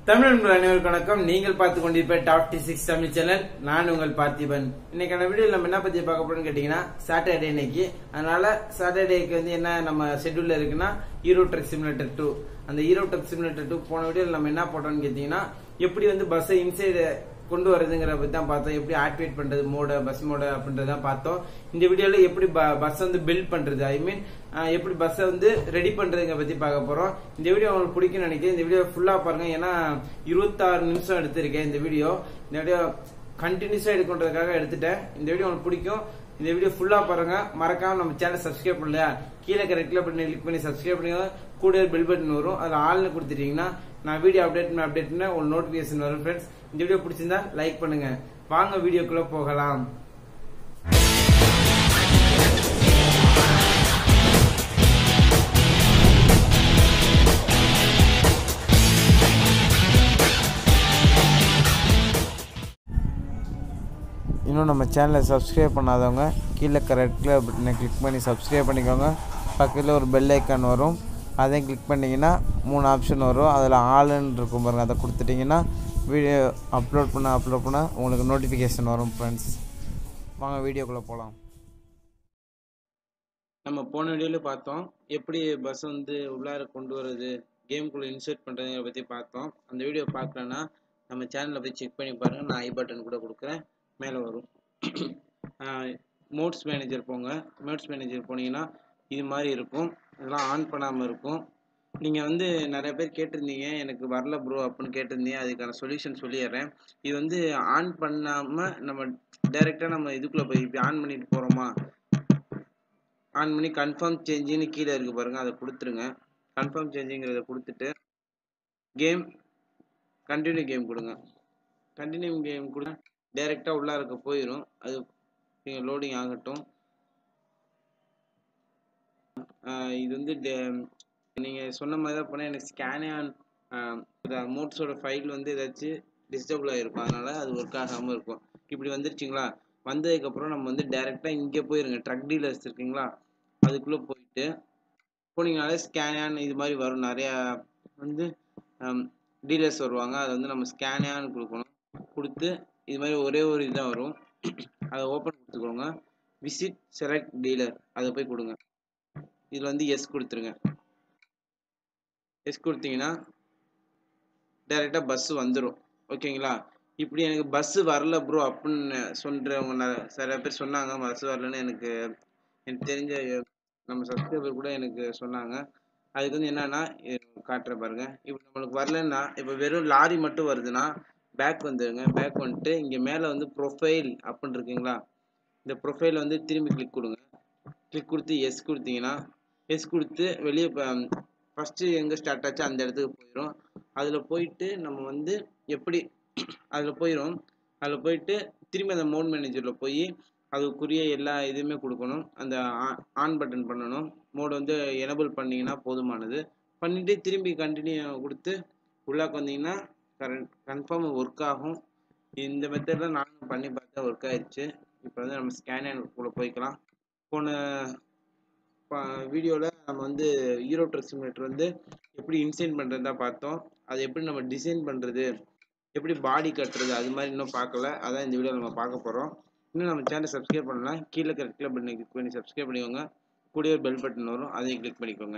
தமிழ் அனைவருக்கும் வணக்கம். நீங்கள் பார்த்து கொண்டிருப்ப டாப் T6 தமிழ் சேனல். நான் உங்கள் பார்த்திபன். இன்னைக்கான வீடியோ நம்ம என்ன பத்தி பார்க்க போறோம்னு கேட்டீங்கன்னா, சாட்டர்டே இன்னைக்கு. அதனால சாட்டர்டேக்கு என்ன நம்ம ஷெட்யூல்ல இருக்குன்னா, ஹீரோ ட்ரக் சிமுலேட்டர் 2. அந்த ஹீரோ ட்ரக் சிமுலேட்டர் 2 போன வீடியோல நம்ம என்ன போட்டோம்னு கேட்டீங்கன்னா, எப்படி பஸ்ஸை இன்சைடு கொண்டு வரதுங்கிற பத்தி தான் பார்த்தோம். எப்படி ஆக்டிவேட் பண்றது பஸ் மோட அப்படின்றதான் பார்த்தோம். இந்த வீடியோல எப்படி பஸ் பில்ட் பண்றது, ஐ மீன் எப்படி பஸ்ஸை ரெடி பண்றதுங்க பத்தி பார்க்க போறோம். இந்த வீடியோ உங்களுக்கு பிடிக்கும்னு நினைக்கிறேன். இந்த வீடியோ ஃபுல்லா பாருங்க. ஏன்னா 26 நிமிஷம் எடுத்திருக்கேன் இந்த வீடியோ. கண்டினியூஸா எடுக்கன்றதுக்காக எடுத்துட்டேன். இந்த வீடியோ உங்களுக்கு பிடிக்கும். இந்த வீடியோ ஃபுல்லா பாருங்க. மறக்காம நம்ம சேனல் சப்ஸ்கிரைப் பண்ணலையா, கீழே ரெட் கலர் பட்டன் கிளிக் பண்ணி சப்ஸ்கிரைப் பண்ணுங்க. கூட பெல் பட்டன் வரும், அதுல ஆள்னு கொடுத்துட்டீங்கன்னா நான் வீடியோ அப்டேட் உங்களுக்கு நோட்டிபிகேஷன் வரும். ஃப்ரெண்ட்ஸ், இந்த வீடியோ பிடிச்சிருந்தா லைக் பண்ணுங்க. வாங்க வீடியோக்குள்ள போகலாம். இன்னும் நம்ம சேனலை சப்ஸ்கிரைப் பண்ணாதவங்க கீழே ரெட் கலர் பட்டனை கிளிக் பண்ணி சப்ஸ்கிரைப் பண்ணிக்கோங்க. பக்கத்தில் ஒரு பெல் ஐக்கான் வரும், அதையும் கிளிக் பண்ணிங்கன்னா 3 ஆப்ஷன் வரும். அதில் ஆளுன்னு இருக்கும் பாருங்கள், அதை கொடுத்துட்டிங்கன்னா வீடியோ அப்லோட் பண்ண உங்களுக்கு நோட்டிஃபிகேஷன் வரும். ஃப்ரெண்ட்ஸ், வாங்க வீடியோக்குள்ளே போகலாம். நம்ம போன வீடியோவில் பார்த்தோம் எப்படி பஸ் உள்ளார கொண்டு வருது, கேமுக்குள்ளே இன்சர்ட் பண்ணுறதை பற்றி பார்த்தோம். அந்த வீடியோ பார்க்கலன்னா நம்ம சேனலில் போய் செக் பண்ணி பாருங்கள். நான் ஐ பட்டன் கூட கொடுக்குறேன், மேலே வரும். மோட்ஸ் மேனேஜர் போங்க. மோட்ஸ் மேனேஜர் போனீங்கன்னா இது மாதிரி இருக்கும். இதெல்லாம் ஆன் பண்ணாமல் இருக்கும். நீங்கள் நிறைய பேர் கேட்டிருந்தீங்க, எனக்கு வரல ப்ரோ அப்படின்னு கேட்டிருந்தீங்க. அதுக்கான சொல்யூஷன் சொல்லிடுறேன். இது ஆன் பண்ணாமல் நம்ம டைரெக்டாக நம்ம இதுக்குள்ளே போய் இப்படி ஆன் பண்ணிட்டு போகிறோமா, ஆன் பண்ணி கன்ஃபார்ம் சேஞ்சுன்னு கீழே இருக்குது பாருங்கள், அதை கொடுத்துருங்க. கன்ஃபார்ம் சேஞ்சுங்கிறத கொடுத்துட்டு கண்டினியூ கேம் கொடுங்க. கண்டினியூ கேம் கொடுங்க, டைரெக்டாக உள்ளே இருக்க போயிடும். அது நீங்கள் லோடிங் ஆகட்டும். இது நீங்கள் சொன்ன மாதிரி தான் போனால் எனக்கு ஸ்கேன் மோட்ஸோட ஃபைல் ஏதாச்சும் டிஸ்டர்பிள் ஆகிருக்கும். அதனால் அது ஒர்க் ஆகாமல் இருக்கும். இப்படி வந்துருச்சிங்களா? வந்ததுக்கப்புறம் நம்ம டைரெக்டாக இங்கே போயிருங்க. ட்ரக் டீலர்ஸ் இருக்குங்களா, அதுக்குள்ளே போனீங்கனாலே ஸ்கேன் இது மாதிரி வரும். நிறையா டீலர்ஸ் வருவாங்க. அதை நம்ம ஸ்கேன் கொடுக்கணும். கொடுத்து இது மாதிரி ஒரே ஒரு இதுதான் வரும், அதை ஓப்பன் கொடுத்துக்கோங்க. விசிட் செலக்ட் டீலர், அதை போய் கொடுங்க. இதில் எஸ் கொடுத்துருங்க. எஸ் கொடுத்தீங்கன்னா டைரெக்டாக பஸ்ஸு வந்துடும். ஓகேங்களா? இப்படி எனக்கு பஸ்ஸு வரல ப்ரோ அப்படின்னு சொல்கிறவங்க சில பேர் சொன்னாங்க. பஸ்ஸு வரலன்னு எனக்கு தெரிஞ்ச நம்ம சப்ஸ்கிரைபர் கூட எனக்கு சொன்னாங்க. அதுக்கு என்னன்னா காட்டுற பாருங்க. இப்போ நம்மளுக்கு வரலன்னா, இப்போ வெறும் லாரி மட்டும் வருதுன்னா பேக் வந்துடுங்க. பேக் வந்துட்டு இங்கே மேலே ப்ரொஃபைல் அப்படின்னு இருக்குங்களா, இந்த ப்ரொஃபைல் திரும்பி கிளிக் கொடுங்க. கிளிக் கொடுத்து எஸ் கொடுத்தீங்கன்னா, எஸ் கொடுத்து வெளியே ஃபஸ்ட்டு எங்கே ஸ்டார்ட் ஆச்சு அந்த இடத்துக்கு போயிடும். அதில் போயிட்டு நம்ம எப்படி அதில் போயிடும். அதில் போயிட்டு திரும்பி அந்த மோட் மேனேஜரில் போய் அதுக்குரிய எல்லா இதுவுமே கொடுக்கணும். அந்த ஆன் பட்டன் பண்ணணும். மோடு எனபிள் பண்ணிங்கன்னா போதுமானது. பண்ணிவிட்டு திரும்பி கண்டினியூ கொடுத்து உள்ளாக்கு வந்தீங்கன்னா கன்ஃபார்ம் ஒர்க் ஆகும். இந்த மெத்தடில் நானும் பண்ணி பார்த்தா ஒர்க் ஆயிடுச்சு. இப்போ நம்ம ஸ்கேனுக்குள்ளே போய்க்கலாம். போன வீடியோவில் நம்ம ஹீரோ ட்ரக் சிமுலேட்டர் எப்படி இன்சைன் பண்ணுறது தான் பார்த்தோம். அது எப்படி நம்ம டிசைன் பண்ணுறது, எப்படி பாடி கட்டுறது, அது மாதிரி இன்னும் பார்க்கல. அதான் இந்த வீடியோவில் நம்ம பார்க்க போகிறோம். இன்னும் நம்ம சேனல் சப்ஸ்கிரைப் பண்ணலாம். கீழே கிளிக் கிளிக் பண்ணி சப்ஸ்கிரைப் பண்ணிக்கோங்க. கூடவே பெல் பட்டன் வரும், அதையும் கிளிக் பண்ணிக்கோங்க.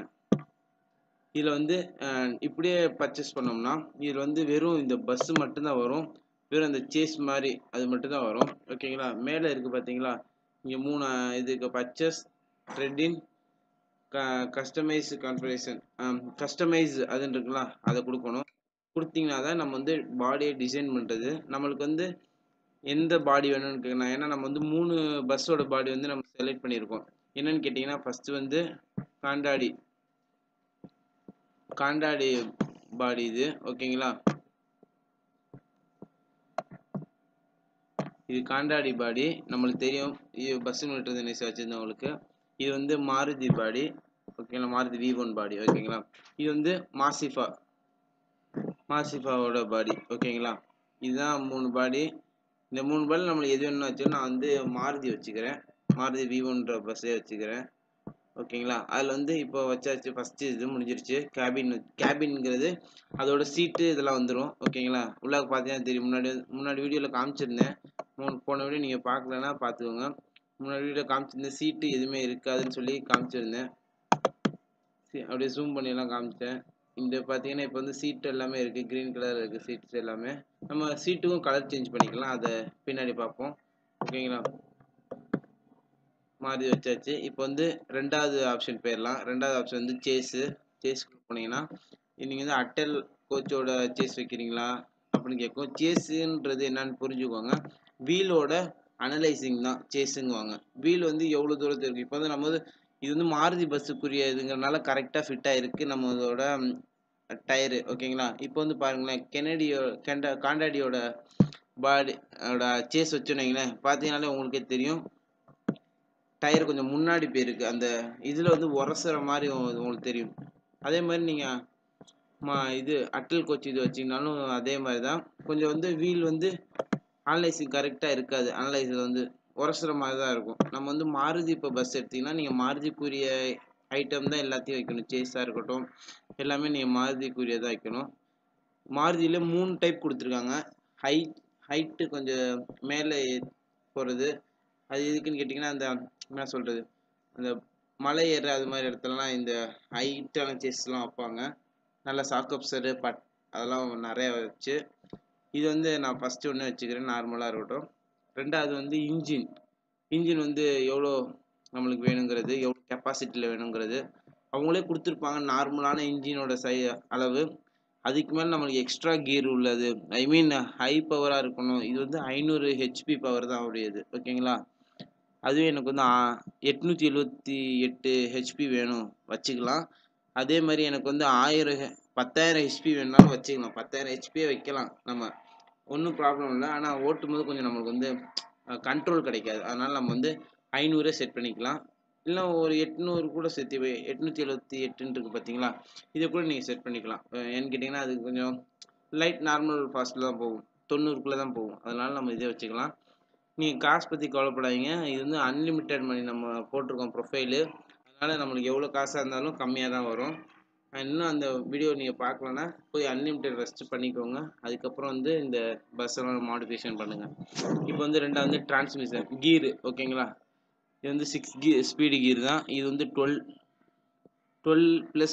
இதில் இப்படியே பர்ச்சேஸ் பண்ணோம்னா இதில் வெறும் இந்த பஸ்ஸு மட்டும்தான் வரும். வெறும் அந்த சேஸ் மாதிரி அது மட்டும்தான் வரும். ஓகேங்களா? மேலே இருக்குது பார்த்தீங்களா, இங்கே 3 இதுக்கு பர்ச்சேஸ், ட்ரெட்டின், கஸ்டமைஸ் கான்ஃபிகரேஷன், கஸ்டமைஸ் அதுன்னு இருக்குங்களா, அதை கொடுக்கணும். கொடுத்தீங்கன்னா தான் நம்ம பாடியை டிசைன் பண்ணுறது. நம்மளுக்கு எந்த பாடி வேணும்னு கேட்கணும். ஏன்னா நம்ம 3 பஸ்ஸோட பாடி நம்ம செலக்ட் பண்ணியிருக்கோம். என்னன்னு கேட்டிங்கன்னா, ஃபஸ்ட்டு காண்டாடி பாடி இது. ஓகேங்களா? இது காண்டாடி பாடி நம்மளுக்கு தெரியும். இது பஸ் மீட்டர் வச்சுருந்தவங்களுக்கு. இது மாருதி பாடி. ஓகேங்களா? மாருதி V1 பாடி. ஓகேங்களா? இது மாசிஃபாவோட பாடி. ஓகேங்களா? இதுதான் 3 பாடி. இந்த 3 பாடி நம்மளுக்கு எது வேணும்னு வச்சுக்கோ. நான் மாருதி வச்சுக்கிறேன். மாருதி V1 பஸ்ஸே வச்சுக்கிறேன். ஓகேங்களா. அதில் வந்து இப்போ வச்சாச்சு. ஃபஸ்ட்டு இது முடிஞ்சிருச்சு. கேபின்ங்கிறது அதோட சீட்டு இதெல்லாம் வந்துடும். ஓகேங்களா. உள்ளே பார்த்தீங்கன்னா தெரியும். முன்னாடி வீடியோவில் காமிச்சிருந்தேன். போன வீடியோ நீங்கள் பார்க்கலன்னா பார்த்துக்கோங்க. முன்னாடி வீடியோ காமிச்சிருந்தேன். சீட்டு எதுவுமே இருக்காதுன்னு சொல்லி காமிச்சிருந்தேன். அப்படியே ஜூம் பண்ணி எல்லாம் காமிச்சேன். இந்த பார்த்தீங்கன்னா இப்போ வந்து சீட் எல்லாமே இருக்குது. க்ரீன் கலர் இருக்குது சீட்ஸ் எல்லாமே. நம்ம சீட்டுக்கும் கலர் சேஞ்ச் பண்ணிக்கலாம். அதை பின்னாடி பார்ப்போம். ஓகேங்களா. மாறி வச்சாச்சு. இப்போ வந்து ரெண்டாவது ஆப்ஷன் போயிடலாம். ரெண்டாவது ஆப்ஷன் வந்து சேஸுக்கு போனீங்கன்னா நீங்கள் வந்து அட்டல் கோச்சோட சேஸ் வைக்கிறீங்களா அப்படின்னு கேட்கும். சேஸுன்றது என்னன்னு புரிஞ்சுக்கோங்க. வீலோட அனலைசிங் தான் சேஸுங்குவாங்க. வீல் வந்து எவ்வளோ தூரத்தில் இருக்குது. இப்போ வந்து நம்ம வந்து இது வந்து மாருதி பஸ்ஸுக்குரிய இதுங்கிறனால கரெக்டாக ஃபிட்டாக இருக்குது நம்மளோட டயரு. ஓகேங்களா. இப்போ வந்து பாருங்களேன், காண்டாடியோட சேஸ் வச்சோன்னு வைங்களேன், பார்த்தீங்கன்னாலே உங்களுக்கே தெரியும் டயர் கொஞ்சம் முன்னாடி போயிருக்கு. அந்த இதில் வந்து உரசுற மாதிரி உங்களுக்கு தெரியும். அதே மாதிரி நீங்கள் இது அட்டல் கோச் இது வச்சிங்கனாலும் அதே மாதிரி தான். கொஞ்சம் வந்து வீல் வந்து அனலைசிங் கரெக்டாக இருக்காது. அனலைசிங் வந்து உரசுற மாதிரி தான் இருக்கும். நம்ம வந்து மாருதி இப்போ பஸ் எடுத்திங்கன்னா நீங்கள் மாருதிக்குரிய ஐட்டம் தான் எல்லாத்தையும் வைக்கணும். சேஸாக இருக்கட்டும் எல்லாமே நீங்கள் மாருதிக்குரியதாக வைக்கணும். மாருதியில் 3 டைப் கொடுத்துருக்காங்க. ஹைட்டு கொஞ்சம் மேலே போகிறது. அது எதுக்குன்னு கேட்டிங்கன்னா அந்த என்ன சொல்கிறது, அந்த மலை ஏற அது மாதிரி இடத்துலலாம் இந்த ஹைட்டான சேஸ்லாம் வைப்பாங்க. நல்லா சாக்கப்சரு அதெல்லாம் நிறையா வச்சு. இது வந்து நான் ஃபஸ்ட்டு ஒன்று வச்சுக்கிறேன், நார்மலாக இருக்கட்டும். ரெண்டாவது வந்து இன்ஜின் வந்து எவ்வளோ நம்மளுக்கு வேணுங்கிறது, எவ்வளோ கெப்பாசிட்டியில் வேணுங்கிறது அவங்களே கொடுத்துருப்பாங்க. நார்மலான இன்ஜினோட அளவு. அதுக்கு மேலே நம்மளுக்கு எக்ஸ்ட்ரா கியர் உள்ளது, ஐ மீன் ஹை பவராக இருக்கணும். இது வந்து 500 HP பவர் தான் உடையது. ஓகேங்களா. அதுவே எனக்கு வந்து 878 HP வேணும் வச்சுக்கலாம். அதே மாதிரி எனக்கு வந்து 10,000 HP வேணுனாலும் வச்சுக்கலாம். 10,000 HP வைக்கலாம் நம்ம, ஒன்றும் ப்ராப்ளம் இல்லை. ஆனால் ஓட்டும் போது கொஞ்சம் நம்மளுக்கு வந்து கண்ட்ரோல் கிடைக்காது. அதனால் நம்ம வந்து 500 செட் பண்ணிக்கலாம். இல்லை ஒரு 800 கூட சேர்த்து 878 இருக்குது பார்த்தீங்களா, இதை கூட நீங்கள் செட் பண்ணிக்கலாம். ஏன்னு கேட்டிங்கன்னா அது கொஞ்சம் லைட் நார்மல் ஃபாஸ்ட்டில் தான் போகும், 90க்குள்ளே தான் போகும். அதனால் நம்ம இதே வச்சுக்கலாம். நீங்கள் காசு பற்றி கவலைப்படாதீங்க. இது வந்து அன்லிமிட்டெட் மணி நம்ம போட்டிருக்கோம் ப்ரொஃபைலு. அதனால் நம்மளுக்கு எவ்வளோ காசாக இருந்தாலும் கம்மியாக தான் வரும். இன்னும் அந்த வீடியோ நீங்கள் பார்க்கலன்னா போய் அன்லிமிட்டெட் ஃபஸ்ட்டு பண்ணிக்கோங்க. அதுக்கப்புறம் வந்து இந்த பஸ்ஸெல்லாம் மாடிஃபிகேஷன் பண்ணுங்கள். இப்போ வந்து ரெண்டாவது வந்து டிரான்ஸ்மிஷன் கீரு. ஓகேங்களா. இது வந்து 6 ஸ்பீடு கீர் தான். இது வந்து 12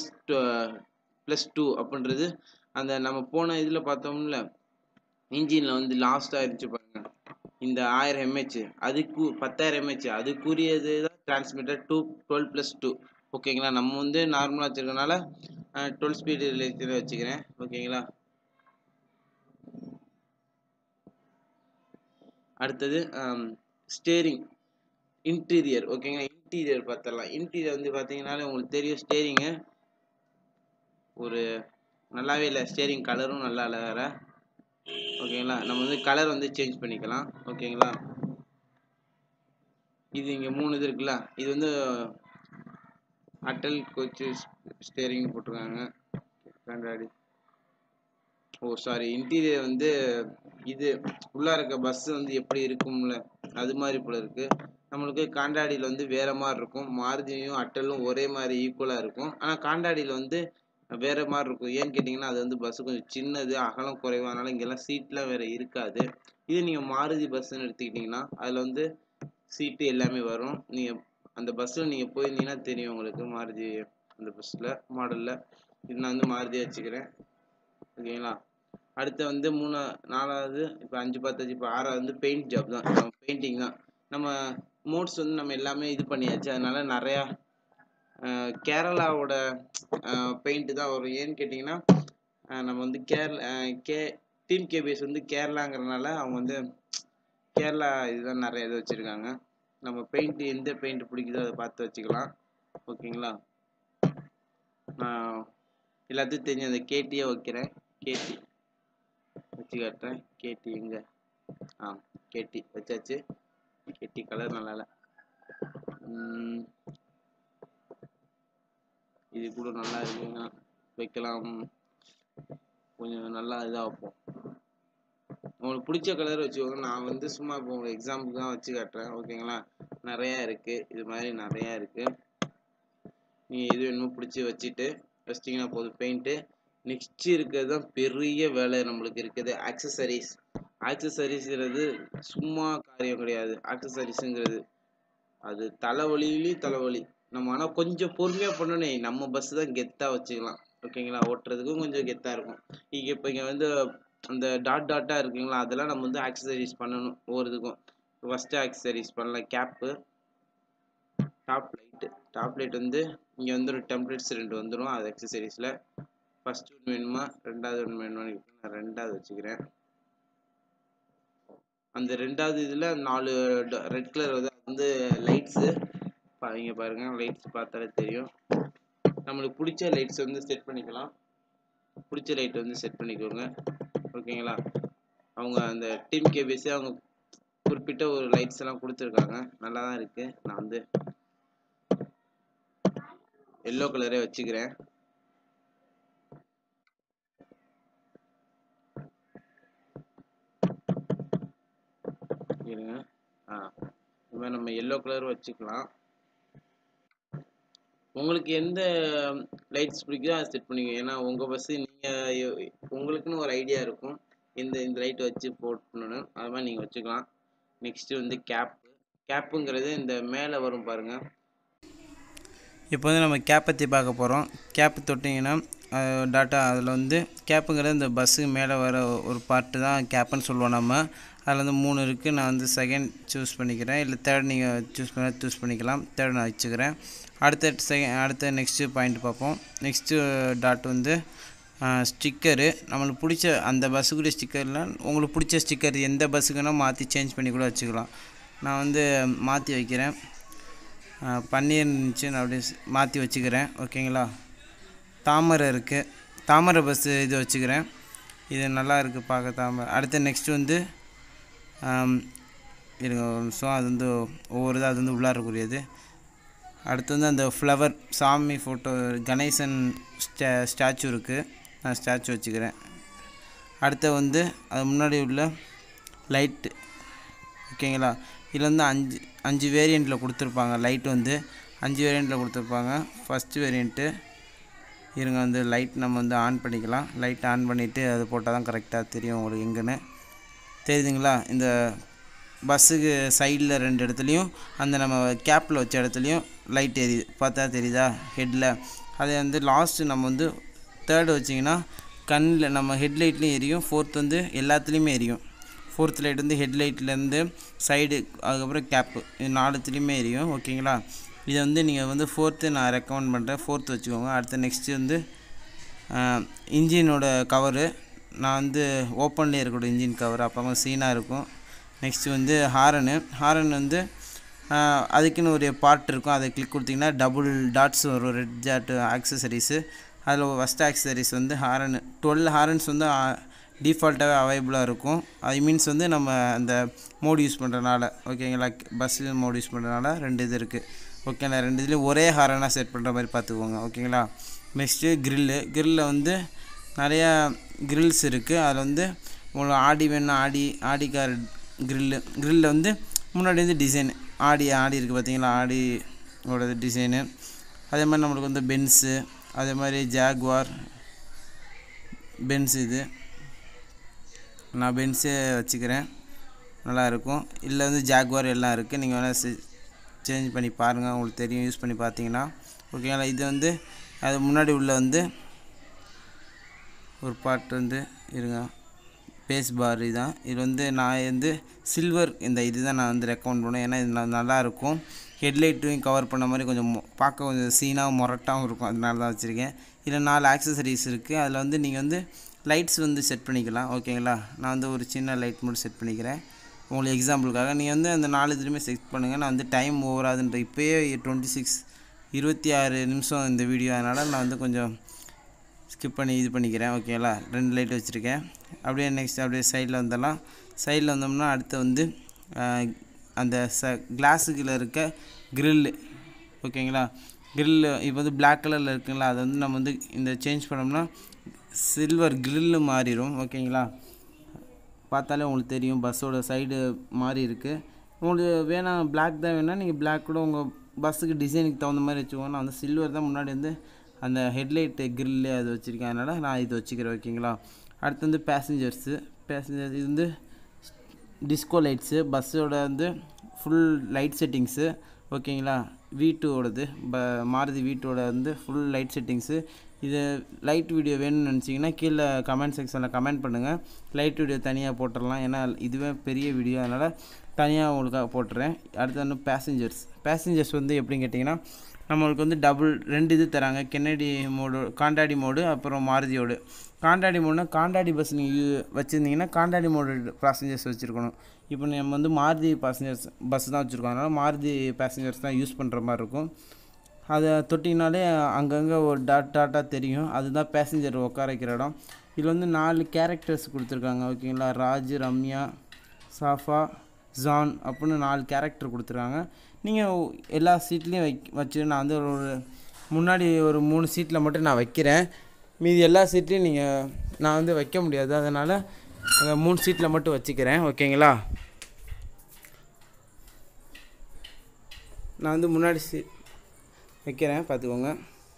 +2 அப்படின்றது அந்த நம்ம போன இதில் பார்த்தோம்ல, இன்ஜினில் வந்து லாஸ்ட்டாக இருந்துச்சு பாருங்க, இந்த 1000 mH, அதுக்கு 10,000 mH அதுக்குரியது தான் டிரான்ஸ்மிட்டர் 12+2. ஓகேங்களா. நம்ம வந்து நார்மலாக வச்சுருக்கனால 12 ஸ்பீடு ரிலேட்டட் வச்சுக்கிறேன். ஓகேங்களா. அடுத்தது ஸ்டேரிங் இன்டீரியர். ஓகேங்களா. இன்டீரியர் பார்த்துடலாம். இன்டீரியர் வந்து பார்த்தீங்கன்னாலே உங்களுக்கு தெரியும், ஸ்டேரிங்கு ஒரு நல்லாவே இல்லை. ஸ்டேரிங் கலரும் நல்லா இல்லை வேறு. ஓகேங்களா. நம்ம வந்து கலர் வந்து சேஞ்ச் பண்ணிக்கலாம். ஓகேங்களா. இது இங்கே 3 இது இருக்குல்ல, இது வந்து அட்டல் கோச்சு ஸ்டேரிங் போட்டிருக்காங்க. காண்டாடி சாரி, இன்டீரியர் வந்து இது உள்ளே இருக்க பஸ் வந்து எப்படி இருக்கும்ல அது மாதிரி போல இருக்குது. நம்மளுக்கு காண்டாடியில் வந்து வேறு மாதிரி இருக்கும். மாருதியும் அட்டலும் ஒரே மாதிரி ஈக்குவலாக இருக்கும். ஆனால் காண்டாடியில் வந்து வேறு மாதிரி இருக்கும். ஏன்னு கேட்டிங்கன்னா அது வந்து பஸ்ஸு கொஞ்சம் சின்னது, அகலம் குறைவானால இங்கெல்லாம் சீட்லாம் வேறு இருக்காது. இது நீங்கள் மாருதி பஸ்ஸுன்னு எடுத்துக்கிட்டிங்கன்னா அதில் வந்து சீட்டு எல்லாமே வரும். நீங்கள் அந்த பஸ்ஸில் நீங்கள் போயிருந்தீங்கன்னா தெரியும் உங்களுக்கு மாருதி அந்த பஸ்ஸில் மாடலில். இது நான் வந்து மாருதியை வச்சுக்கிறேன். ஓகேங்களா. அடுத்து வந்து 4வது, இப்போ 5 பார்த்தாச்சு. இப்போ 6வது வந்து பெயிண்ட் ஜாப் தான், பெயிண்டிங் தான். நம்ம மோட்ஸ் வந்து நம்ம எல்லாமே இது பண்ணியாச்சு. அதனால் நிறையா கேரளாவோட பெயிண்ட்டு தான் வரும். ஏன்னு கேட்டிங்கன்னா நம்ம வந்து டீம் கேபிஎஸ் வந்து கேரளாங்கிறதுனால அவங்க வந்து கேரளா இதுதான் நிறைய இது வச்சுருக்காங்க. நம்ம பெயிண்ட்டு எந்த பெயிண்ட் பிடிக்குதோ அதை பார்த்து வச்சுக்கலாம். ஓகேங்களா. நான் எல்லாத்தையும் தெரிஞ்சு அந்த கேட்டியே வைக்கிறேன். கேட்டி வச்சு காட்டுறேன். கேட்டி எங்கே, கேட்டி வச்சாச்சு. கேட்டி கலர் நல்லா இல்லை. இது கூட நல்லா இருக்குங்க, வைக்கலாம். கொஞ்சம் நல்லா இதாக வைப்போம். உங்களுக்கு பிடிச்ச கலர் வச்சுக்கோங்க. நான் வந்து சும்மா இப்போ உங்களுக்கு எக்ஸாம்பிள் தான் வச்சு காட்டுறேன். ஓகேங்களா. நிறையா இருக்குது, இது மாதிரி நிறையா இருக்குது. நீங்கள் எது வேணுமோ பிடிச்சி வச்சிட்டிங்கன்னா போதும் பெயிண்ட்டு. நெக்ஸ்ட் இருக்கிறது தான் பெரிய வேலை நம்மளுக்கு இருக்குது, ஆக்சசரிஸ். ஆக்சசரிஸ்ங்கிறது சும்மா காரியம் கிடையாது. ஆக்சசரிஸுங்கிறது அது தலைவலியிலையும் தலைவலி. நம்ம ஆனால் கொஞ்சம் பொறுமையாக பண்ணணும். நம்ம பஸ் தான் கெத்தாக வச்சுக்கலாம், ஓகேங்களா? ஓட்டுறதுக்கும் கொஞ்சம் கெத்தாக இருக்கும். இப்போ இங்கே வந்து அந்த டாட்டாக இருக்குங்களா, அதெல்லாம் நம்ம வந்து ஆக்சசரிஸ் பண்ணணும் ஒவ்வொருத்துக்கும். ஃபஸ்ட்டு ஆக்சசரிஸ் பண்ணலாம் கேப்பு, டாப் லைட் வந்து இங்கே வந்து ஒரு டெம்ப்ளேட்ஸ் 2 வந்துடும். அது ஆக்சசரிஸில் ஃபஸ்ட் ஒன்று வேணுமா ரெண்டாவது ஒன்று வேணுமா? நான் ரெண்டாவது வச்சுக்கிறேன். அந்த ரெண்டாவது இதில் 4 ரெட் கலர் வந்து லைட்ஸு. இங்கே பாருங்க, லைட்ஸ் பார்த்தாலே தெரியும். நம்மளுக்கு பிடிச்ச லைட்ஸ் வந்து செட் பண்ணிக்கலாம். பிடிச்ச லைட் வந்து செட் பண்ணிக்கோங்க, ஓகேங்களா? அவங்க அந்த டீம் கேபிஎஸ்ஸே அவங்க குறிப்பிட்ட ஒரு லைட்ஸ் எல்லாம் கொடுத்துருக்காங்க, நல்லா தான் இருக்குது. நான் வந்து எல்லோ கலரே வச்சுக்கிறேன். இருங்க, இது மாதிரி நம்ம எல்லோ கலர் வச்சுக்கலாம். உங்களுக்கு எந்த லைட்ஸ் பிடிக்குதோ அதை செட் பண்ணிக்கோங்க. ஏன்னா உங்கள் பஸ்ஸு நீங்கள் உங்களுக்குன்னு ஒரு ஐடியா இருக்கும், இந்த லைட் வச்சு போட்டணுன்னு. அது மாதிரி நீங்கள் வச்சுக்கலாம். நெக்ஸ்ட்டு வந்து கேப்புங்கிறது இந்த மேலே வரும் பாருங்கள். இப்போ வந்து நம்ம கேப் பற்றி பார்க்க போகிறோம். கேப்பு தொட்டிங்கன்னா டாட்டா, அதில் வந்து கேப்புங்கிறது இந்த பஸ்ஸுக்கு மேலே வர ஒரு பார்ட்டு தான் கேப்புன்னு சொல்லுவோம் நம்ம. அதில் வந்து 3 இருக்குது. நான் வந்து செகண்ட் சூஸ் பண்ணிக்கிறேன், இல்லை தேர்ட் நீங்கள் சூஸ் பண்ணிக்கலாம். தேர்ட் நான் வச்சுக்கிறேன். அடுத்த நெக்ஸ்ட்டு பாயிண்ட் பார்ப்போம். நெக்ஸ்ட்டு டாட் வந்து ஸ்டிக்கரு. நம்மளுக்கு பிடிச்ச அந்த பஸ்ஸுக்குரிய ஸ்டிக்கர்லாம் உங்களுக்கு பிடிச்ச ஸ்டிக்கர் எந்த பஸ்ஸுக்குன்னா மாற்றி சேஞ்ச் பண்ணி கூட வச்சுக்கலாம். நான் வந்து மாற்றி வைக்கிறேன். பன்னீர் இருந்துச்சு, நான் அப்படியே மாற்றி வச்சுக்கிறேன், ஓகேங்களா? தாமரை இருக்குது, தாமரை பஸ்ஸு இது வச்சுக்கிறேன். இது நல்லா இருக்குது பார்க்க தாமரை. அடுத்து நெக்ஸ்ட்டு வந்து இருங்க ஒரு நிமிஷம், அது வந்து ஒவ்வொரு இதாக அது வந்து உள்ளாரக்கூடியது. அடுத்து வந்து அந்த ஃப்ளவர் சாமி ஃபோட்டோ கணேசன் ஸ்டாச்சு இருக்குது, நான் ஸ்டாச்சு வச்சுக்கிறேன். அடுத்து வந்து அது முன்னாடி உள்ள லைட்டு, ஓகேங்களா? இதில் வந்து 5 வேரியண்ட்டில் கொடுத்துருப்பாங்க. லைட் வந்து 5 வேரியண்ட்டில் கொடுத்துருப்பாங்க. ஃபஸ்ட்டு வேரியண்ட்டு இருங்க, வந்து லைட் நம்ம வந்து ஆன் பண்ணிக்கலாம். லைட் ஆன் பண்ணிவிட்டு அது போட்டால் தான் கரெக்டாக தெரியும் உங்களுக்கு எங்கேன்னு. தெரியுதுங்களா? இந்த பஸ்ஸுக்கு சைடில் 2 இடத்துலையும் அந்த நம்ம கேப்பில் வச்ச இடத்துலையும் லைட் எரியுது, பார்த்தா தெரியுதா ஹெட்டில்? அதை வந்து லாஸ்ட்டு நம்ம வந்து தேர்டு வச்சிங்கன்னா கண்ணில் நம்ம ஹெட்லைட்லேயும் எரியும், ஃபோர்த் வந்து எல்லாத்துலேயுமே எரியும். ஃபோர்த் லைட் வந்து ஹெட்லைட்லேருந்து சைடு, அதுக்கப்புறம் கேப்பு, இது 4த்துலேயுமே எரியும், ஓகேங்களா? இதை வந்து நீங்கள் வந்து ஃபோர்த்து நான் ரெக்கமெண்ட் பண்ணுறேன், ஃபோர்த்து வச்சுக்கோங்க. அடுத்து நெக்ஸ்ட்டு வந்து இன்ஜினோட கவரு. நான் வந்து ஓப்பன்லேயே இருக்கட்டும் இன்ஜின் கவர், அப்போ சீனாக இருக்கும். நெக்ஸ்ட்டு வந்து ஹாரன் வந்து அதுக்குன்னு ஒரு பார்ட் இருக்கும், அதை கிளிக் கொடுத்திங்கன்னா டபுள் டாட்ஸ் வரும், ரெட் டாட் ஆக்சசரிஸு. அதில் ஃபஸ்ட் ஆக்சசரிஸ் வந்து ஹாரன். 12 ஹாரன்ஸ் வந்து டிஃபால்ட்டாகவே அவைலபிளாக இருக்கும். ஐ மீன்ஸ் வந்து நம்ம அந்த மோடு யூஸ் பண்ணுறதுனால, ஓகேங்களா? பஸ்ஸு மோடு யூஸ் பண்ணுறதுனால 2 இது இருக்குது, ஓகேங்களா? 2 இதுலேயும் ஒரே ஹாரனாக செட் பண்ணுற மாதிரி பார்த்துக்கோங்க, ஓகேங்களா? நெக்ஸ்ட்டு கிரில்லில் வந்து நிறையா கிரில்ஸ் இருக்குது. அதில் வந்து உங்களுக்கு ஆடி வேணுன்னா ஆடி கார் கிரில்லில் வந்து முன்னாடி வந்து டிசைன் ஆடி இருக்குது பார்த்தீங்களா, ஆடியோட டிசைனு. அதே மாதிரி நம்மளுக்கு வந்து பென்ஸு, அதே மாதிரி ஜாகுவார், பென்ஸ். இது நான் பென்ஸே வச்சுக்கிறேன், நல்லாயிருக்கும். இல்லை வந்து ஜாகுவார் எல்லாம் இருக்குது, நீங்கள் வேணால் சேஞ்ச் பண்ணி பாருங்கள், உங்களுக்கு தெரியும் யூஸ் பண்ணி பார்த்தீங்கன்னா, ஓகேங்களா? இது வந்து அது முன்னாடி உள்ள வந்து ஒரு பார்ட் வந்து இருங்க, பேஸ் பார் இதுதான். இது வந்து நான் வந்து சில்வர் இந்த இது தான் நான் வந்து ரெக்கமெண்ட் பண்ணுவேன், ஏன்னா இது நல்லாயிருக்கும். ஹெட்லைட்டையும் கவர் பண்ண மாதிரி கொஞ்சம் பார்க்க கொஞ்சம் சீனாகவும் மொரட்டாகவும் இருக்கும், அதனால தான் வச்சுருக்கேன். இதில் 4 ஆக்சசரிஸ் இருக்குது. அதில் வந்து நீங்கள் வந்து லைட்ஸ் வந்து செட் பண்ணிக்கலாம், ஓகேங்களா? நான் வந்து ஒரு சின்ன லைட் மட்டும் செட் பண்ணிக்கிறேன் உங்களுக்கு எக்ஸாம்பிளுக்காக. நீங்கள் வந்து அந்த 4 இதுலையுமே செட் பண்ணுங்கள். நான் வந்து டைம் ஓவராதுன்ற இப்போயே 26 நிமிஷம் இந்த வீடியோ, அதனால் நான் வந்து கொஞ்சம் ஸ்கிப் பண்ணி இது பண்ணிக்கிறேன், ஓகேங்களா? 2 லைட் வச்சுருக்கேன். அப்படியே நெக்ஸ்ட் அப்படியே சைடில் வந்துடலாம். சைடில் வந்தோம்னா அடுத்து வந்து அந்த கிளாஸுக்குள்ளே இருக்க கிரில்லு, ஓகேங்களா? கிரில்லு இப்போ வந்து பிளாக் கலரில் இருக்குங்களா, அதை வந்து நம்ம வந்து இந்த சேஞ்ச் பண்ணோம்னா சில்வர் கிரில்லு மாறிடும், ஓகேங்களா? பார்த்தாலே உங்களுக்கு தெரியும் பஸ்ஸோட சைடு மாறி இருக்குது. உங்களுக்கு வேணாம் பிளாக் தான் வேணால் நீங்கள் பிளாக் கூட உங்கள் பஸ்ஸுக்கு டிசைனுக்கு தகுந்த மாதிரி வச்சுக்கோங்க. நான் வந்து சில்வர் தான் முன்னாடி வந்து அந்த ஹெட்லைட்டு கிரில்லே அது வச்சுருக்கேன். அதனால் நான் இது வச்சுக்கிறேன் ஓகேங்களா. அடுத்து வந்து பேசஞ்சர்ஸ் இது வந்து டிஸ்கோ லைட்ஸு, பஸ்ஸோட வந்து ஃபுல் லைட் செட்டிங்ஸு ஓகேங்களா. V2ஓடது மாருதி V2ஓட வந்து ஃபுல் லைட் செட்டிங்ஸு. இது லைட் வீடியோ வேணும்னு நினச்சிங்கன்னா கீழே கமெண்ட் செக்ஷனில் கமெண்ட் பண்ணுங்கள். லைட் வீடியோ தனியாக போட்டுடலாம், ஏன்னா இதுவே பெரிய வீடியோ, அதனால் தனியாக உங்களுக்காக போட்டுறேன். அடுத்து வந்து பேசஞ்சர்ஸ் வந்து எப்படின்னு கேட்டிங்கன்னா, நம்மளுக்கு வந்து ரெண்டு இது தராங்க. கென்னடி மோடு, காண்டாடி மோடு, அப்புறம் மாருதியோடு. காண்டாடி மோடுனா காண்டாடி பஸ் நீங்கள் வச்சுருந்தீங்கன்னா காண்டாடி மோடு பேசஞ்சர்ஸ் வச்சுருக்கணும். இப்போ நம்ம வந்து மாருதி பேசஞ்சர்ஸ் பஸ் தான் வச்சுருக்கோம், அதனால் மாருதி பேசஞ்சர்ஸ் தான் யூஸ் பண்ணுற மாதிரி இருக்கும். அதை தொட்டிங்கனாலே அங்கங்கே ஒரு டாட்டாக தெரியும், அதுதான் பேசஞ்சர் உட்கார வைக்கிற இடம். இதில் வந்து 4 கேரக்டர்ஸ் கொடுத்துருக்காங்க ஓகேங்களா. ராஜ், ரம்யா, சாஃபா, ஜான் அப்படின்னு 4 கேரக்டர் கொடுத்துருக்காங்க. நீங்கள் எல்லா சீட்லேயும் வச்சு நான் வந்து முன்னாடி ஒரு 3 சீட்டில் மட்டும் நான் வைக்கிறேன். மீதி எல்லா சீட்லேயும் நான் வந்து வைக்க முடியாது, அதனால் அந்த 3 சீட்டில் மட்டும் வச்சுக்கிறேன் ஓகேங்களா. நான் வந்து முன்னாடி வைக்கிறேன், பார்த்துக்கோங்க.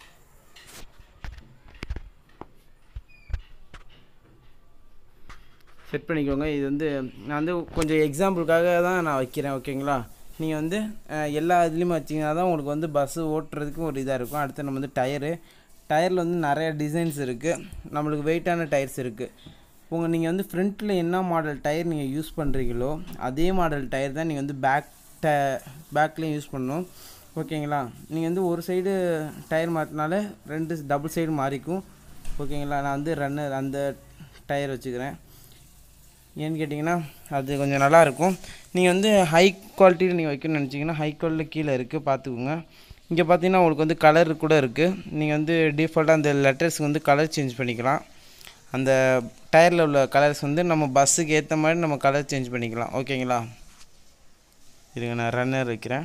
செட் பண்ணிக்கோங்க. இது வந்து நான் வந்து கொஞ்சம் எக்ஸாம்பிளுக்காக தான் நான் வைக்கிறேன் ஓகேங்களா. நீங்கள் வந்து எல்லா இதுலேயுமே வச்சிங்கன்னா தான் உங்களுக்கு வந்து பஸ்ஸு ஓட்டுறதுக்கும் ஒரு இதாக இருக்கும். அடுத்து நம்ம வந்து டயரில் வந்து நிறையா டிசைன்ஸ் இருக்குது, நம்மளுக்கு வெயிட்டான டயர்ஸ் இருக்குது. நீங்கள் வந்து ஃப்ரண்ட்டில் என்ன மாடல் டயர் நீங்கள் யூஸ் பண்ணுறீங்களோ அதே மாடல் டயர் தான் நீங்கள் வந்து பேக்லேயும் யூஸ் பண்ணணும் ஓகேங்களா. நீங்கள் வந்து ஒரு சைடு டயர் மாற்றினாலே 2 டபுள் சைடு மாறிக்கும் ஓகேங்களா. நான் வந்து ரன்னர் அந்த டயர் வச்சுக்கிறேன். ஏன்னு கேட்டிங்கன்னா அது கொஞ்சம் நல்லாயிருக்கும். நீங்கள் வந்து ஹை குவாலிட்டியில் நீங்கள் வைக்கணும்னு நினச்சிங்கன்னா ஹை குவாலிட்டியில் கீழே இருக்குது, பார்த்துக்கோங்க. இங்கே பார்த்தீங்கன்னா உங்களுக்கு வந்து கலர் கூட இருக்குது. நீங்கள் வந்து டிஃபால்ட்டாக அந்த லெட்டர்ஸ்க்கு வந்து கலர் சேஞ்ச் பண்ணிக்கலாம். அந்த டயரில் உள்ள கலர்ஸ் வந்து நம்ம பஸ்ஸுக்கு ஏற்ற மாதிரி நம்ம கலர் சேஞ்ச் பண்ணிக்கலாம் ஓகேங்களா. இருங்க, நான் ரன்னர் வைக்கிறேன்,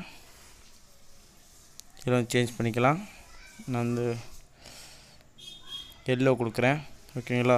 இதில் சேஞ்ச் பண்ணிக்கலாம். நான் வந்து எல்லோ கொடுக்குறேன் ஓகேங்களா.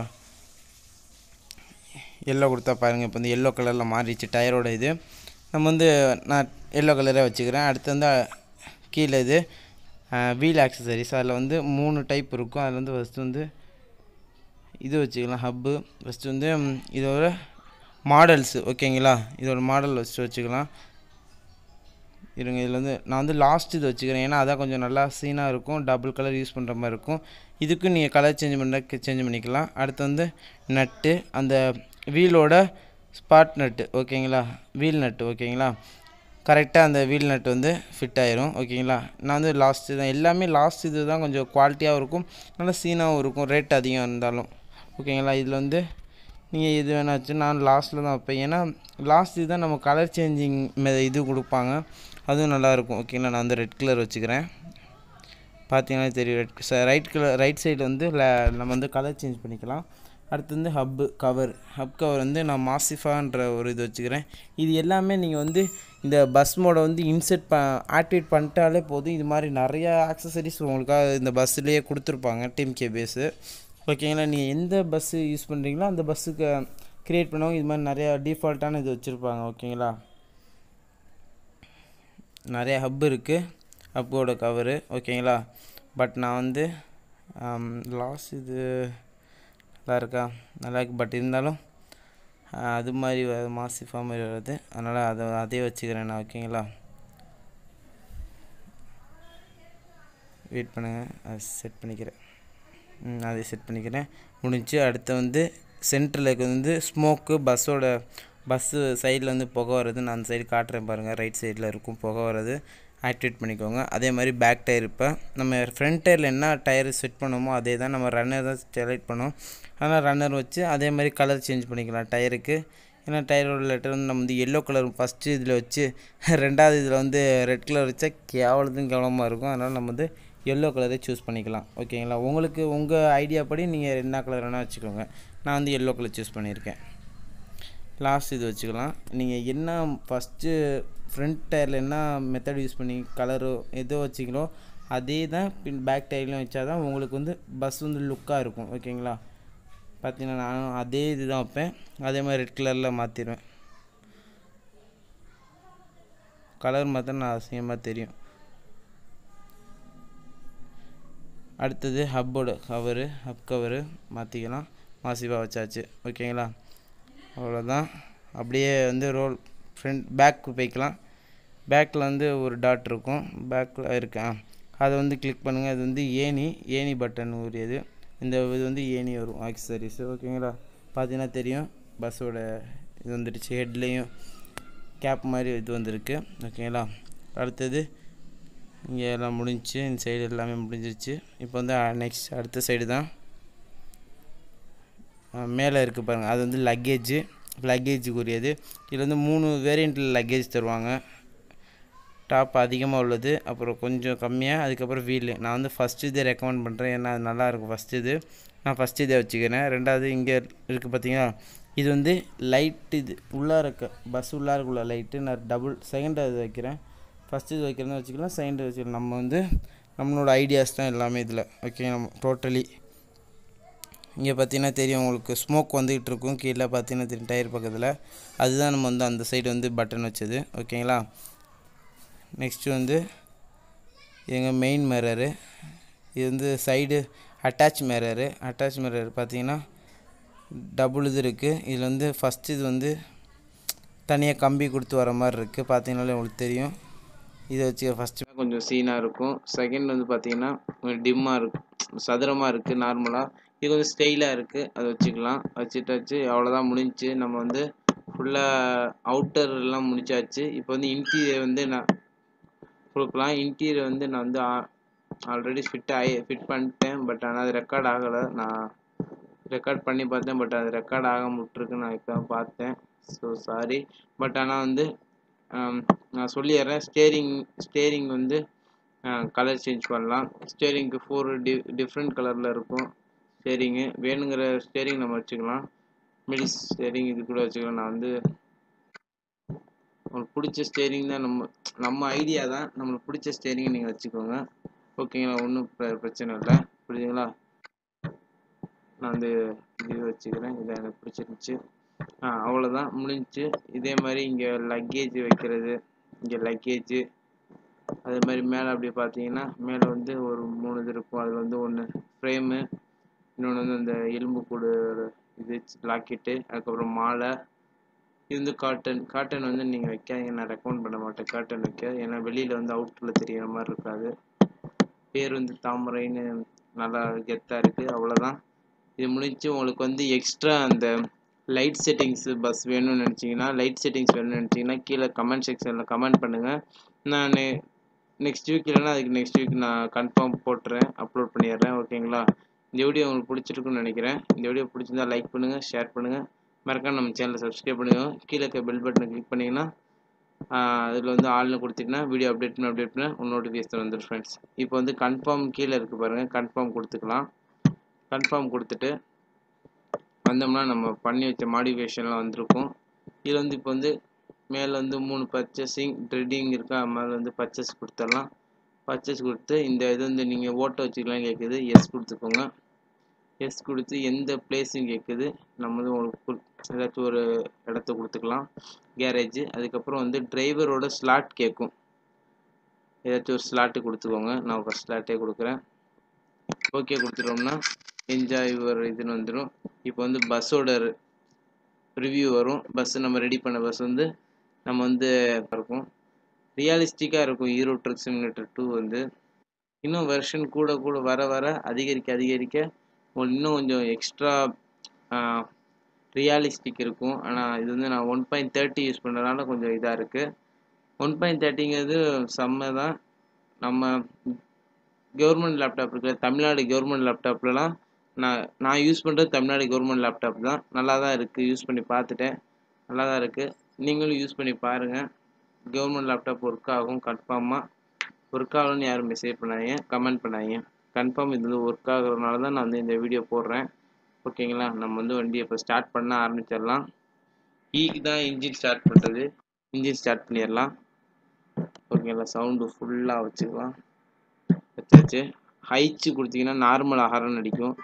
எல்லோ கொடுத்தா பாருங்கள், இப்போ வந்து எல்லோ கலரில் மாறிடுச்சு டயரோட இது. நம்ம வந்து நான் எல்லோ கலரே வச்சுக்கிறேன். அடுத்து வந்து கீழே இது வீல் ஆக்சசரிஸ், அதில் வந்து 3 டைப் இருக்கும். அதில் வந்து ஃபஸ்ட்டு வந்து இது வச்சுக்கலாம், ஹப்பு. ஃபஸ்ட்டு வந்து இதோட மாடல்ஸு ஓகேங்களா, இதோட மாடல் வச்சுக்கலாம். இருங்க, இதில் வந்து நான் வந்து லாஸ்ட் இது வச்சுக்கிறேன், ஏன்னா அதான் கொஞ்சம் நல்லா சீனாக இருக்கும், டபுள் கலர் யூஸ் பண்ணுற மாதிரி இருக்கும். இதுக்கும் நீங்கள் கலர் சேஞ்ச் பண்ணிக்கலாம். அடுத்து வந்து நட்டு, அந்த வீலோட ஸ்பாட் நட்டு ஓகேங்களா, வீல் நட்டு ஓகேங்களா. கரெக்டாக அந்த வீல் நட்டு வந்து ஃபிட் ஆயிரும் ஓகேங்களா. நான் வந்து லாஸ்ட்டு தான், எல்லாமே லாஸ்ட் இது தான் கொஞ்சம் குவாலிட்டியாகவும் இருக்கும், நல்லா சீனாகவும் இருக்கும், ரேட் அதிகம் இருந்தாலும் ஓகேங்களா. இதில் வந்து நீங்கள் இது வேணாச்சு, நான் லாஸ்ட்டில் தான் வைப்பேன், ஏன்னா லாஸ்ட் இது தான் நம்ம கலர் சேஞ்சிங் இது கொடுப்பாங்க, அதுவும் நல்லாயிருக்கும் ஓகேங்களா. நான் வந்து ரெட் கலர் வச்சுக்கிறேன், பார்த்தீங்கன்னா தெரியும். ரைட் சைடு வந்து நம்ம வந்து கலர் சேஞ்ச் பண்ணிக்கலாம். அடுத்து வந்து ஹப் கவர் வந்து நான் மாசிஃபான்ற ஒரு இது வச்சுக்கிறேன். இது எல்லாமே நீங்கள் வந்து இந்த பஸ் மோடை வந்து ஆக்டிவேட் பண்ணிட்டாலே போதும். இது மாதிரி நிறையா ஆக்சசரிஸ் உங்களுக்காக இந்த பஸ்ஸுலேயே கொடுத்துருப்பாங்க, டிஎம்கே பேஸு ஓகேங்களா. நீங்கள் எந்த பஸ்ஸு யூஸ் பண்ணுறீங்களோ அந்த பஸ்ஸுக்கு க்ரியேட் பண்ணவங்க இது மாதிரி நிறையா டிஃபால்ட்டான இது வச்சுருப்பாங்க ஓகேங்களா. நிறையா ஹப் இருக்குது, ஹப்போட கவரு ஓகேங்களா. பட் நான் வந்து லாஸ்ட் இது நல்லா இருக்கா, நல்லா இருக்கு, பட் இருந்தாலும் அது மாதிரி மாசிஃபா மாதிரி வருது, அதனால் அதே வச்சுக்கிறேன் நான் ஓகேங்களா. வெயிட் பண்ணுங்கள், அதை செட் பண்ணிக்கிறேன். அதை செட் பண்ணிக்கிறேன், முடிஞ்சு. அடுத்து வந்து சென்டரில் வந்து ஸ்மோக்கு, பஸ்ஸு சைடில் வந்து புகை வர்றது, நான் அந்த சைடு காட்டுறேன் பாருங்கள், ரைட் சைடில் இருக்கும் புகை வர்றது, ஆக்டிவேட் பண்ணிக்கோங்க. அதே மாதிரி பேக் டயர், இப்போ நம்ம ஃப்ரண்ட் டயரில் என்ன டயர் செட் பண்ணுமோ அதே தான் நம்ம ரன்னர் தான் செலக்ட் பண்ணோம், அதனால் ரன்னர் வச்சு அதே மாதிரி கலர் சேஞ்ச் பண்ணிக்கலாம் டயருக்கு. ஏன்னா டயரோட லெட்டர் வந்து நம்ம வந்து எல்லோ கலர் ஃபஸ்ட்டு இதில் வச்சு 2வது இதில் வந்து ரெட் கலர் வச்சா கேவலமாக இருக்கும், அதனால் நம்ம வந்து எல்லோ கலரே சூஸ் பண்ணிக்கலாம் ஓகேங்களா. உங்களுக்கு உங்கள் ஐடியா படி நீங்கள் என்ன கலர் வேணால் வச்சுக்கோங்க, நான் வந்து எல்லோ கலர் சூஸ் பண்ணியிருக்கேன். லாஸ்ட் இது வச்சுக்கலாம். நீங்கள் என்ன ஃபஸ்ட்டு ஃப்ரண்ட் டயரில் என்ன மெத்தட் யூஸ் பண்ணி கலரோ எதோ வச்சிங்களோ அதே தான் பேக் டயர்லையும் வச்சா தான் உங்களுக்கு வந்து பஸ் வந்து லுக்காக இருக்கும் ஓகேங்களா. பார்த்தீங்கன்னா நானும் அதே இது தான் வைப்பேன், அதே மாதிரி ரெட் கலரில் மாற்றிடுவேன். கலர் மாற்ற நான் அசிங்கமாக தெரியும், அடுத்தது ஹப் கவரு மாற்றிக்கலாம். மாசிவாக வச்சாச்சு. ஓகேங்களா, அவ்வளோதான். அப்படியே வந்து ரோல் பேக் போய்க்கலாம். பேக்கில் வந்து ஒரு டாட் இருக்கும், பேக்கில் இருக்கேன், அதை வந்து கிளிக் பண்ணுங்கள். அது வந்து ஏணி பட்டன் உரியது. இந்த இது வந்து ஏணி வரும் ஆக்சசரிஸு. ஓகேங்களா, பார்த்தீங்கன்னா தெரியும் பஸ்ஸோட இது வந்துடுச்சு. ஹெட்லேயும் கேப் மாதிரி இது வந்திருக்கு. ஓகேங்களா, அடுத்தது இங்கே எல்லாம் முடிஞ்சிச்சு. இந்த சைடு எல்லாமே முடிஞ்சிருச்சு. இப்போ வந்து நெக்ஸ்ட் அடுத்த சைடு தான் மேலே இருக்குது பாருங்கள், அது வந்து லக்கேஜுக்குரியது. இதில் வந்து 3 வேரியண்ட்டில் லக்கேஜ் தருவாங்க. டாப் அதிகமாக உள்ளது, அப்புறம் கொஞ்சம் கம்மியாக, அதுக்கப்புறம் வீலு. நான் வந்து ஃபஸ்ட்டு இதே ரெக்கமெண்ட் பண்ணுறேன், ஏன்னா அது நல்லாயிருக்கும். நான் ஃபஸ்ட்டு இதை வச்சுக்கிறேன். ரெண்டாவது இங்கே இருக்குது பார்த்தீங்கன்னா, இது வந்து லைட்டு, இது உள்ளார பஸ் உள்ளாருக்குள்ள லைட்டு. நான் செகண்ட் இது வைக்கிறேன். ஃபஸ்ட்டு இது வைக்கிறேன்னு வச்சுக்கலாம், செகண்ட் வச்சுக்கலாம். நம்ம வந்து நம்மளோட ஐடியாஸ் தான் எல்லாமே இதில். ஓகே, நம்ம டோட்டலி இங்கே பார்த்தீங்கன்னா தெரியும் உங்களுக்கு, ஸ்மோக் வந்துகிட்டு இருக்கும். கீழே பார்த்தீங்கன்னா தெரியும் டயர் பக்கத்தில், அதுதான் நம்ம வந்து அந்த சைடு வந்து பட்டன் வச்சது. ஓகேங்களா, நெக்ஸ்ட்டு வந்து எங்கள் மெயின் மிரரு. இது வந்து சைடு அட்டாச் மிரரு பார்த்தீங்கன்னா டபுள் இது இருக்குது. இதில் வந்து ஃபஸ்ட்டு இது வந்து தனியாக கம்பி கொடுத்து வர மாதிரி இருக்குது, பார்த்தீங்கனாலே உங்களுக்கு தெரியும். இதை வச்சு ஃபஸ்ட்டு கொஞ்சம் சீனாக இருக்கும். செகண்ட் வந்து பார்த்தீங்கன்னா கொஞ்சம் டிம்மாக இருக்கும், சதுரமாக இருக்குது. நார்மலாக இது கொஞ்சம் ஸ்டைலாக இருக்குது, அதை வச்சுட்டாச்சு. அவ்வளோதான், முடிஞ்சிச்சு. நம்ம வந்து ஃபுல்லாக அவுட்டர் எல்லாம் முடிச்சாச்சு. இப்போ வந்து இன்டீரியர் வந்து நான் கொடுக்கலாம். இன்டீரியர் வந்து நான் வந்து ஆல்ரெடி ஃபிட் பண்ணிட்டேன். பட் ஆனால் அது ரெக்கார்ட் ஆகலை. நான் ரெக்கார்ட் பண்ணி பார்த்தேன், பட் அது ரெக்கார்ட் ஆகாமல் விட்டுருக்கு. நான் இப்போ பார்த்தேன், ஸோ சாரி. பட் ஆனால் வந்து நான் சொல்லிடுறேன். ஸ்டேரிங் வந்து கலர் சேஞ்ச் பண்ணலாம். ஸ்டேரிங்க்கு 4 டிஃப்ரெண்ட் கலரில் இருக்கும் ஸ்டேரிங்கு. வேணுங்கிற ஸ்டேரிங் நம்ம வச்சுக்கலாம். மிடில் ஸ்டேரிங் இது கூட வச்சுக்கலாம். நான் வந்து உங்களுக்கு பிடிச்ச ஸ்டேரிங் தான், நம்ம ஐடியா தான். நம்மளுக்கு பிடிச்ச ஸ்டேரிங் நீங்கள் வச்சுக்கோங்க. ஓகேங்களா, ஒன்றும் பிரச்சனை இல்லை. புரியுதுங்களா, நான் வந்து இது வச்சுக்கிறேன். இதை எனக்கு பிடிச்சிருந்துச்சு. அவ்வளோதான், முடிஞ்சிச்சு. இதே மாதிரி இங்கே லக்கேஜ் வைக்கிறது, இங்கே லக்கேஜு. அதே மாதிரி மேலே அப்படி பார்த்தீங்கன்னா மேலே வந்து ஒரு 3 இது இருக்கும். அதில் வந்து ஒன்று ஃப்ரேமு, இன்னொன்று வந்து அந்த எலும்பு கூடு இது லாக்கெட்டு, அதுக்கப்புறம் மாலை. இது வந்து காட்டன் வந்து நீங்கள் வைக்காதீங்க, நான் ரெக்கமெண்ட் பண்ண மாட்டேன் காட்டன் வைக்க. ஏன்னா வெளியில் வந்து அவுட்டரில் தெரிகிற மாதிரி இருக்காது. பேர் வந்து தாமரைன்னு நல்லா கெத்தாக இருக்குது. அவ்வளோதான், இது முடிஞ்சு. உங்களுக்கு வந்து எக்ஸ்ட்ரா அந்த லைட் செட்டிங்ஸ் பஸ் வேணும்னு நினச்சிங்கன்னா கீழே கமெண்ட் செக்ஷனில் கமெண்ட் பண்ணுங்கள். நான் நெக்ஸ்ட் வீக் இல்லைன்னா அதுக்கு நெக்ஸ்ட் வீக் நான் கன்ஃபார்ம் போட்டுறேன், அப்லோட் பண்ணிடுறேன். ஓகேங்களா, இந்த வீடியோ உங்களுக்கு பிடிச்சிருக்குன்னு நினைக்கிறேன். இந்த வீடியோ பிடிச்சிருந்தா லைக் பண்ணுங்கள், ஷேர் பண்ணுங்கள், மறக்காம நம்ம சேனலை சப்ஸ்கிரைப் பண்ணுங்கள். கீழே இருக்க பெல் பட்டனை கிளிக் பண்ணிங்கன்னா அதில் வந்து ஆள்னு கொடுத்தீங்கன்னா வீடியோ அப்டேட் பண்ண நோட்டிஃபிகேஷன் வந்துடும் ஃப்ரெண்ட்ஸ். இப்போ வந்து கன்ஃபார்ம் கீழே இருக்குது பாருங்கள், கன்ஃபார்ம் கொடுத்துக்கலாம். கன்ஃபார்ம் கொடுத்துட்டு வந்தோம்னா நம்ம பண்ணி வச்ச மாடிஃபிகேஷன்லாம் வந்திருக்கும். இதில் வந்து இப்போ வந்து மேலே வந்து 3 பர்ச்சேசிங் ட்ரெட்டிங் இருக்கா, மேலே வந்து பர்ச்சேஸ் கொடுத்துடலாம். பர்ச்சேஸ் கொடுத்து இந்த இது வந்து நீங்கள் ஓட்ட வச்சுக்கலாம் கேட்குது, எஸ் கொடுத்துக்கோங்க. எஸ் கொடுத்து எந்த பிளேஸும் கேட்குது, நம்ம வந்து உங்களுக்கு ஏதாச்சும் ஒரு இடத்த கொடுத்துக்கலாம், கேரேஜ். அதுக்கப்புறம் வந்து டிரைவரோட ஸ்லாட் கேட்கும், ஏதாச்சும் ஒரு ஸ்லாட்டு கொடுத்துக்கோங்க. நான் ஒரு ஸ்லாட்டே கொடுக்குறேன். ஓகே கொடுத்துட்டோம்னா என்ஜாய் யுவர் இதுன்னு வந்துடும். இப்போ வந்து பஸ்ஸோட ரிவ்யூ வரும். பஸ் நம்ம ரெடி பண்ண பஸ் வந்து நம்ம வந்து இருக்கும், ரியலிஸ்டிக்காக இருக்கும். ஹீரோ ட்ரக் சிமுலேட்டர் 2 வந்து இன்னும் வெர்ஷன் கூட வர அதிகரிக்க இன்னும் கொஞ்சம் எக்ஸ்ட்ரா ரியலிஸ்டிக் இருக்கும். ஆனால் இது வந்து நான் 1.30 யூஸ் பண்ணுறதுனால கொஞ்சம் இதாக இருக்குது. 1.30ங்கிறது செம்ம தான். நம்ம கவர்மெண்ட் லேப்டாப் இருக்குது, தமிழ்நாடு கவர்மெண்ட் லேப்டாப்லலாம் நான் யூஸ் பண்ணுறது தமிழ்நாடு கவர்மெண்ட் லேப்டாப் தான். நல்லா தான் இருக்குது, யூஸ் பண்ணி பார்த்துட்டேன், நல்லா தான் இருக்குது. நீங்களும் யூஸ் பண்ணி பாருங்கள். கவர்மெண்ட் லேப்டாப் ஒர்க் ஆகும், கன்ஃபார்மாக ஒர்க் ஆகணும்னு யாரும் மெசேஜ் பண்ணாதீங்க, கமெண்ட் பண்ணாதீங்க. கன்ஃபார்ம் இது வந்து ஒர்க் ஆகுறதுனால தான் நான் வந்து இந்த வீடியோ போடுறேன். ஓகேங்களா, நம்ம வந்து வண்டியை இப்போ ஸ்டார்ட் பண்ண ஆரம்பிச்சிடலாம். ஈக்கு தான் இன்ஜின் ஸ்டார்ட் பண்ணுறது, இன்ஜின் ஸ்டார்ட் பண்ணிடலாம். ஓகேங்களா, சவுண்டு ஃபுல்லாக வச்சுக்கலாம். வச்சாச்சு. ஹைச்சு கொடுத்தீங்கன்னா நார்மல் ஹாரன் அடிக்கும்,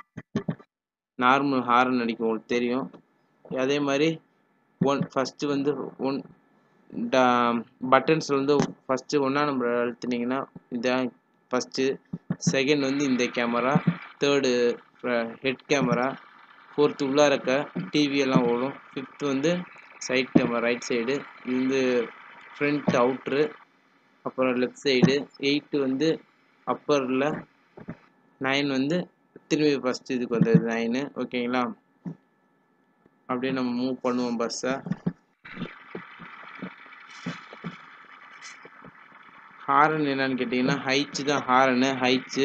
உங்களுக்கு தெரியும். அதே மாதிரி ஃபஸ்ட்டு வந்து பட்டன்ஸ் வந்து ஃபஸ்ட்டு 1ஆம் நம்பர் அழுத்தினீங்கன்னா இதான் ஃபஸ்ட்டு. செகண்ட் வந்து இந்த camera. Third head camera. Fourth உள்ளார இருக்க டிவி எல்லாம் ஓடும். ஃபிஃப்த்து வந்து சைட் கேமரா ரைட் சைடு. இது வந்து ஃப்ரண்ட் அவுட்ரு. அப்புறம் லெஃப்ட் சைடு. 8 வந்து அப்பரில். 9 வந்து திரும்பி ஃபஸ்ட்டு இதுக்கு வந்தது 9. ஓகேங்களா? அப்படியே நம்ம மூவ் பண்ணுவோம் பஸ்ஸை. ஹாரன் என்னன்னு கேட்டிங்கன்னா ஹைச்சு தான் ஹாரனு. ஹைச்சு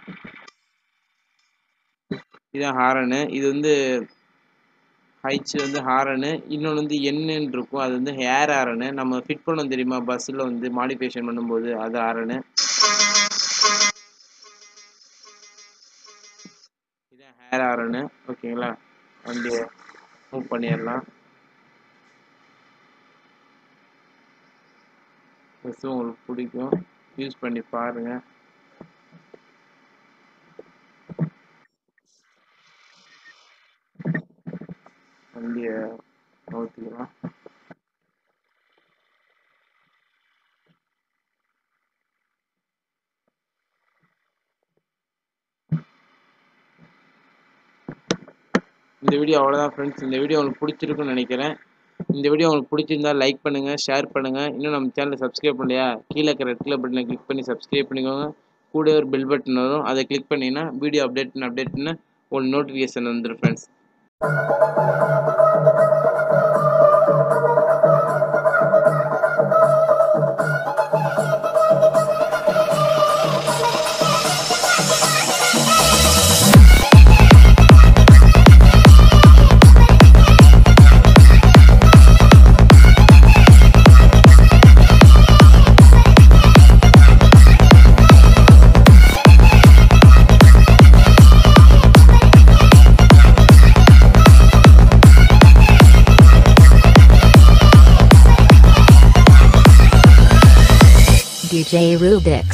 இதுதான் ஹாரனு. இது வந்து ஹைச்சு வந்து ஹாரனு. இன்னொன்று வந்து என்னன்னு இருக்கும், அது வந்து ஹேர் ஹாரனு. நம்ம ஃபிட் பண்ணோம் தெரியுமா பஸ்ஸில் வந்து மாடிஃபிகேஷன் பண்ணும்போது, அது ஹாரனு. இதுதான் ஹேர் ஹாரனு. ஓகேங்களா? வண்டியை மூவ் பண்ணிடலாம். பஸ் உங்களுக்கு பிடிக்கும், யூஸ் பண்ணி பாருங்கள். வண்டியை நோத்திக்கலாம். இந்த வீடியோ அவ்வளோதான் ஃப்ரெண்ட்ஸ். இந்த வீடியோ உங்களுக்கு பிடிச்சிருக்குன்னு நினைக்கிறேன். இந்த வீடியோ உங்களுக்கு பிடிச்சிருந்தா லைக் பண்ணுங்கள், ஷேர் பண்ணுங்கள். இன்னும் நம்ம சேனலை சப்ஸ்கிரைப் பண்ணலையா? கீழே இருக்கிற ரெட் கலர் பட்டனை கிளிக் பண்ணி சப்ஸ்கிரைப் பண்ணிக்கோங்க. கூட ஒரு பெல் பட்டன் வரும், அதை கிளிக் பண்ணிங்கன்னா வீடியோ அப்டேட்னு ஒரு நோட்டிஃபிகேஷன் வந்துடும் ஃப்ரெண்ட்ஸ். DJ Rubix.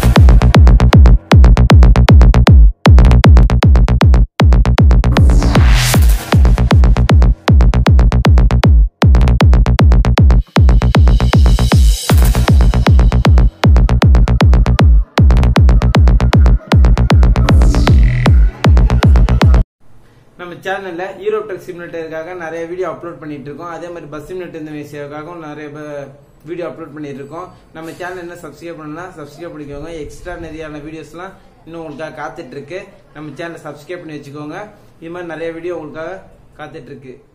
நம்ம சேனல்ல ஹீரோ ட்ரக் சிமுலேட்டருக்காக நிறைய வீடியோ அப்லோட் பண்ணிட்டு இருக்கோம். அதே மாதிரி பஸ் சிமுலேட்டர் இந்த விஷயக்காகவும் நிறைய வீடியோ அப்லோட் பண்ணிட்டு இருக்கோம். நம்ம சேனல் என்ன சப்ஸ்கிரைப் பண்ணலாம், சப்ஸ்கிரைப் பண்ணிக்கோங்க. எக்ஸ்ட்ரா நிறையான வீடியோஸ்லாம் இன்னும் உங்களுக்காக காத்துட்டு இருக்கு. நம்ம சேனலை சப்ஸ்கிரைப் பண்ணி வச்சுக்கோங்க. இது மாதிரி நிறைய வீடியோ உங்களுக்காக காத்துட்டு இருக்கு.